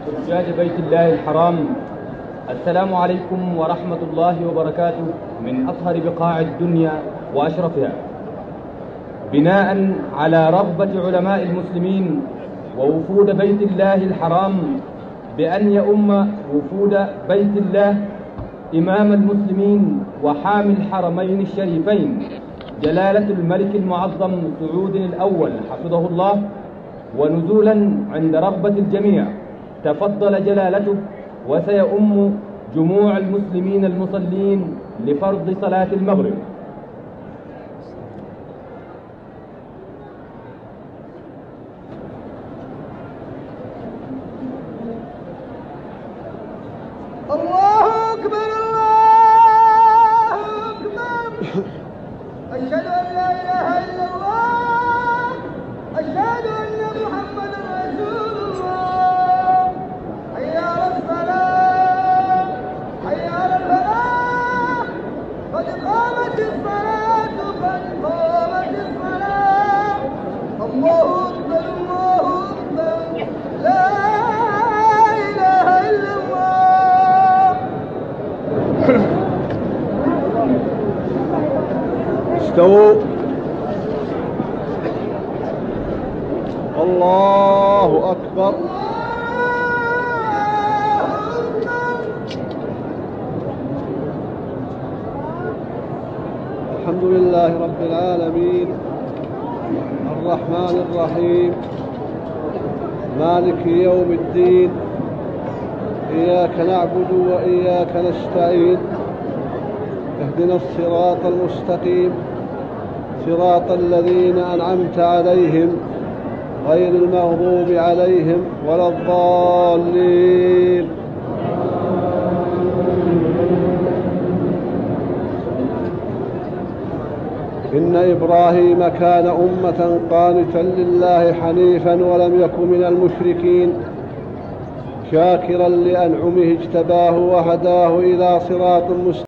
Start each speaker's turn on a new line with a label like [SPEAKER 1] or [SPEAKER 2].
[SPEAKER 1] حجاج بيت الله الحرام، السلام عليكم ورحمة الله وبركاته من أطهر بقاع الدنيا وأشرفها. بناء على رغبة علماء المسلمين ووفود بيت الله الحرام بأن يؤم وفود بيت الله إمام المسلمين وحامي الحرمين الشريفين جلالة الملك المعظم سعود الأول حفظه الله، ونزولا عند رغبة الجميع تفضل جلالته وسيؤم جموع المسلمين المصلين لفرض صلاة المغرب.
[SPEAKER 2] الله أكبر الله أكبر، أشهد أن لا إله إلا الله، أشهد أن محمدا رسول الله. حي على الصلاة، حي على الفلاح، قد قامت الصلاة، قد قامت الصلاة. الله أكبر الله أكبر، لا إله إلا الله.
[SPEAKER 3] استووا. الله أكبر. الحمد لله رب العالمين، الرحمن الرحيم، مالك يوم الدين، إياك نعبد وإياك نستعين، اهدنا الصراط المستقيم، صراط الذين أنعمت عليهم غير المغضوب عليهم ولا الضالين. إن إبراهيم كان أمة قانتا لله حنيفا ولم يكن من المشركين، شاكرا لأنعمه اجتباه وهداه إلى صراط مستقيم.